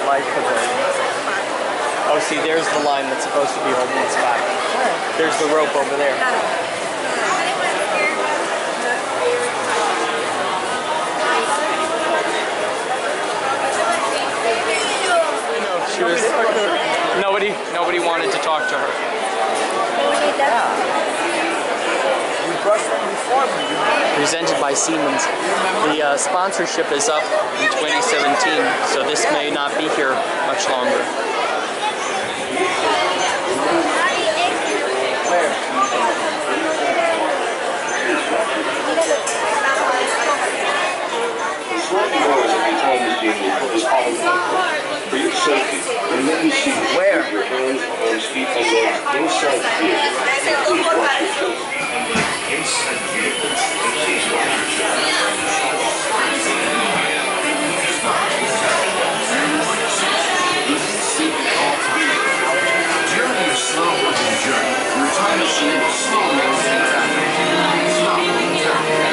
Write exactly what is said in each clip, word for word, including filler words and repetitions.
life pavilion. Oh, see, there's the line that's supposed to be holding us back. There's the rope over there. She was, nobody, nobody wanted to talk to her. Presented by Siemens. The uh, sponsorship is up in twenty seventeen, so this may not be here much longer. Where? For your safety, and then you see where? Your hands, arms, feet, and legs inside the vehicle. Please watch your children. Inside the vehicle. Please watch your children. Journey is slow moving journey. Your time machine will slowly rotate traffic. Stop momentarily.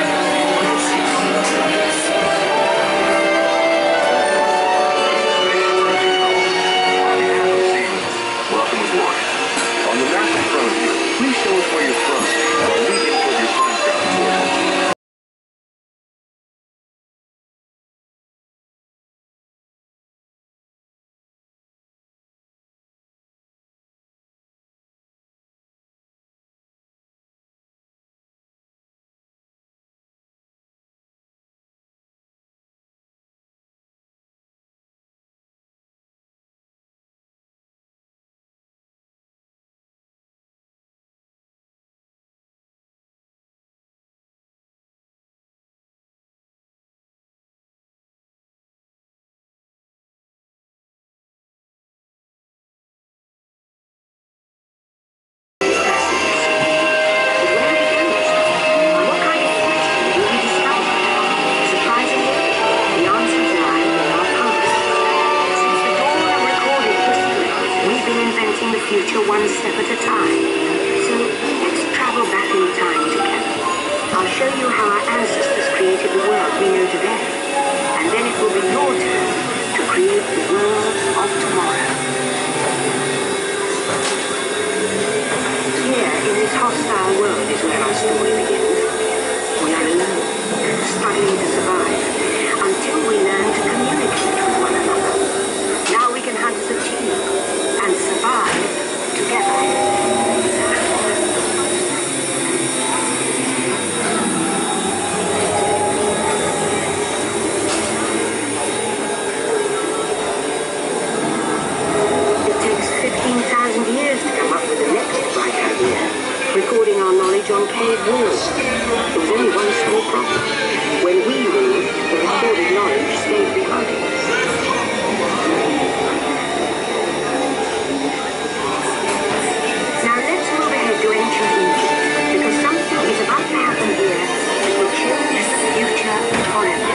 On the map in front of you, please show us where you're from while we input your time travel coordinates. One step at a time. So let's travel back in time together. I'll show you how our ancestors created the world we know today. And then it will be your turn to create the world of tomorrow. Here, in this hostile world, is where our story begins. We are alone, struggling to survive, until we learn to communicate with one another. Now we can hunt as a team and survive together. It takes fifteen thousand years to come up with the next bright idea, recording our knowledge on cave walls. There was only one small problem. When we moved, the recorded knowledge stayed behind. To ancient Egypt, because something is about to happen here that will change the future forever.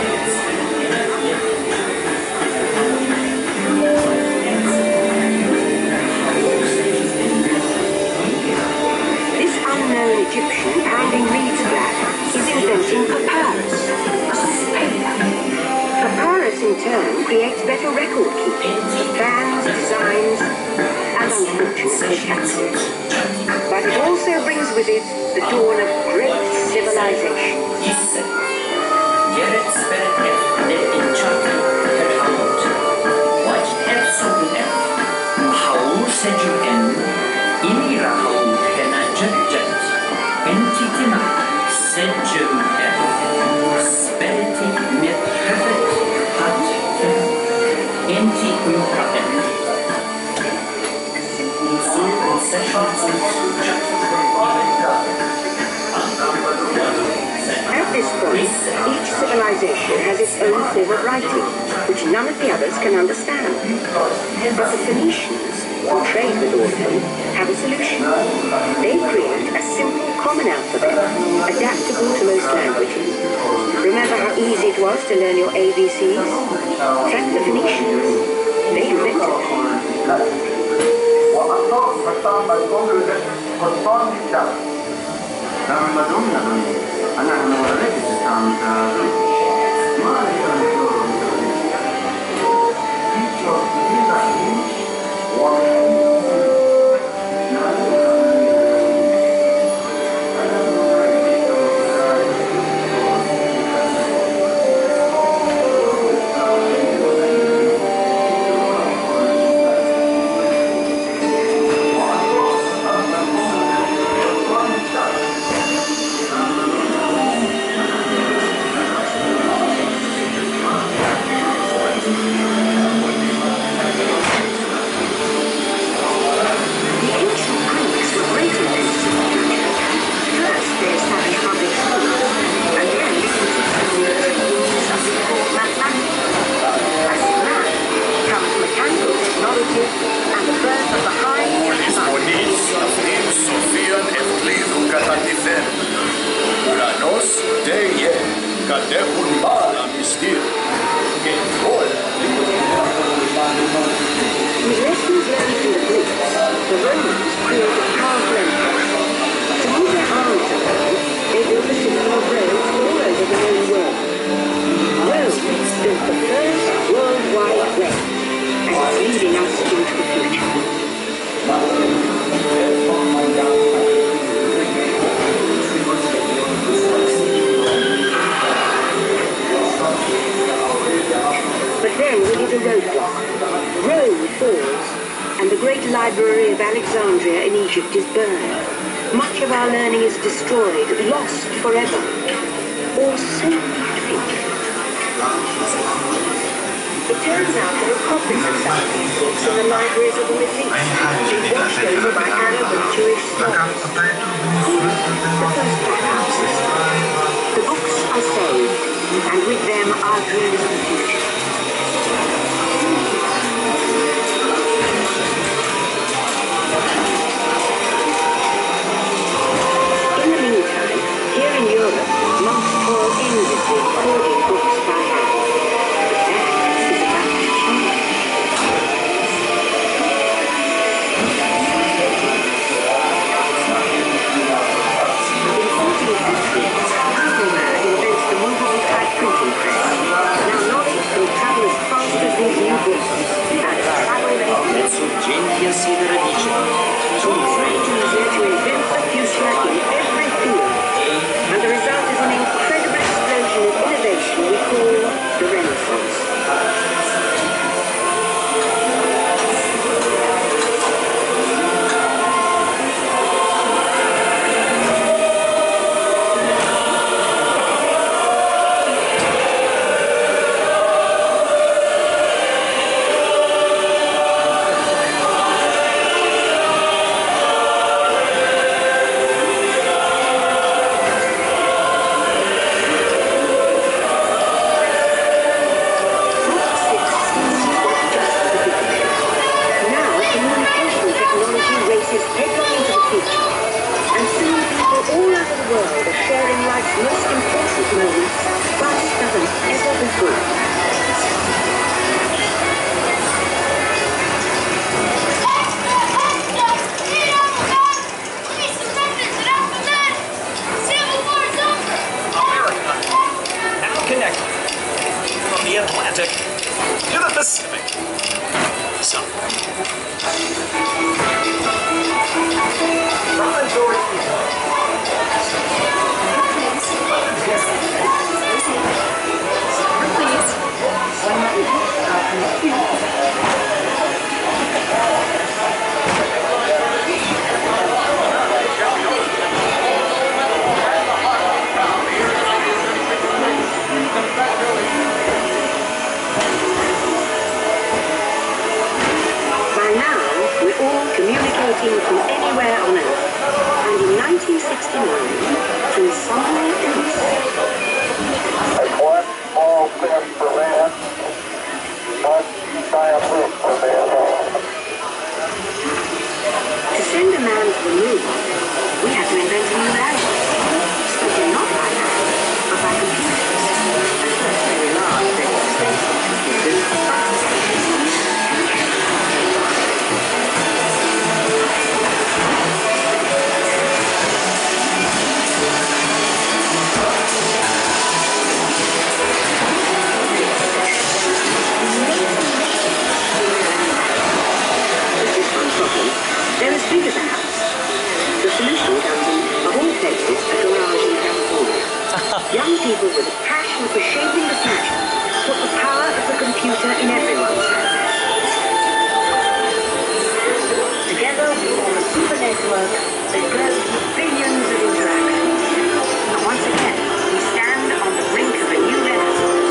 This unknown Egyptian pounding reeds flat is inventing papyrus, paper. Papyrus in turn creates better record keeping, plans, designs, and unfortunately facts. But it also brings with it the dawn of great civilization. At this point, each civilization has its own form of writing, which none of the others can understand. But the Phoenicians, who trade with all of them, have a solution. They create a simple common alphabet, adaptable to most languages. Remember how easy it was to learn your A B Cs? Thank the Phoenicians. They invented it. Madonna, leading us into the future. But then we hit a roadblock. Rome falls, and the great library of Alexandria in Egypt is burned. Much of our learning is destroyed, lost forever. Or so we think. It turns out there are copies of some of these books in the libraries of the Middle East, being washed over by Arab and Jewish scholars. The first houses. The books are saved, and with them our dreams of the future. In the meantime, here in Europe, monks toil endlessly hoarding books by hand. But that is about to change. In fourteenth century, Gutenberg invents the movable type printing press. Now knowledge can travel as fast as these new books. And travel Nel sorgenti a sede radice. It's easier to invent the future in every field. And the result is an incredible explosion of innovation we call the Renaissance. From anywhere on Earth, and in nineteen sixty-nine, from somewhere else. That's one small step for man, one giant leap for mankind. To send a man to the moon, we had to invent a new language, spoken not by man, but by computers, and first very large, very expensive computers, but they're as big as a house. The solution comes in, of all places, a garage in California. Young people with a passion for shaping the future put the power of the computer in everyone's hands. Together we form a super network that grows with billions of interactions. And once again, we stand on the brink of a new renaissance.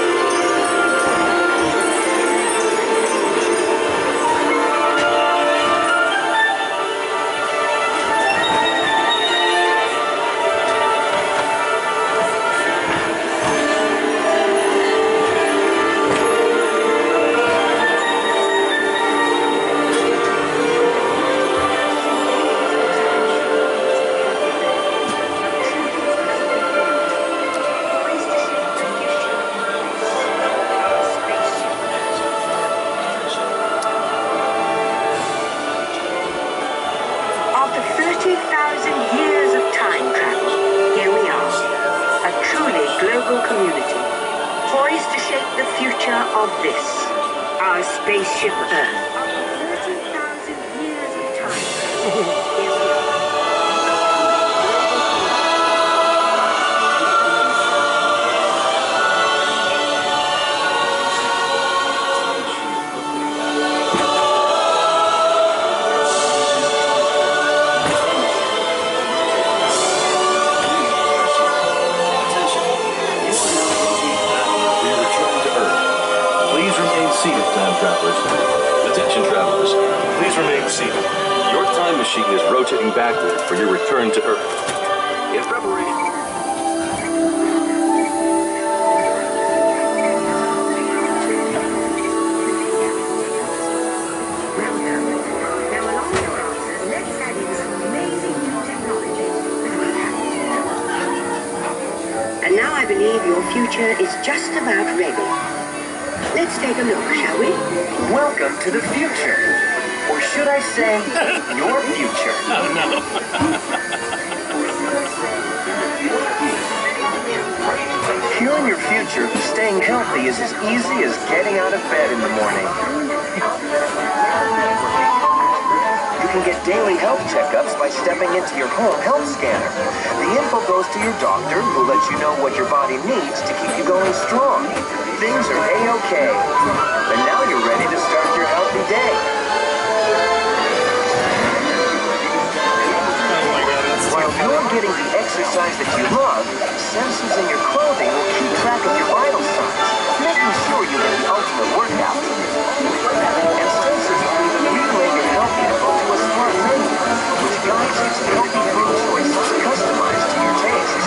thirty thousand years of time travel, here we are, a truly global community, poised to shape the future of this, our spaceship Earth. thirty thousand years of time. Here we are. Seated, time travelers. Attention, travelers. Please remain seated. Your time machine is rotating backward for your return to Earth. In preparation. Now, along your answers, let's add in some amazing new technology that we've had. And now I believe your future is just about ready. Let's take a look, shall we? Welcome to the future. Or should I say, your future. Oh, no. Here in your future, staying healthy is as easy as getting out of bed in the morning. You can get daily health checkups by stepping into your home health scanner. The info goes to your doctor, who lets you know what your body needs to keep you going strong. Things are A-OK. And now you're ready to start your healthy day. While you're getting the exercise that you love, sensors in your clothing will keep track of your vital signs, making sure you get the ultimate workout. And sensors will even relay your health info to a smart menu, which guides you to healthy food choices customized to your tastes.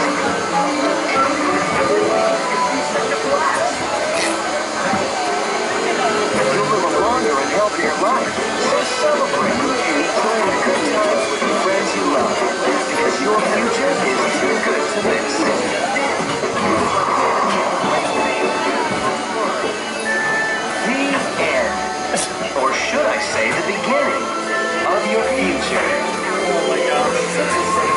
You'll live a longer and healthier life, so celebrate. Enjoy the good times with the friends you love, because your future is too good to miss. The end. Or should I say the beginning of your future. Oh my God.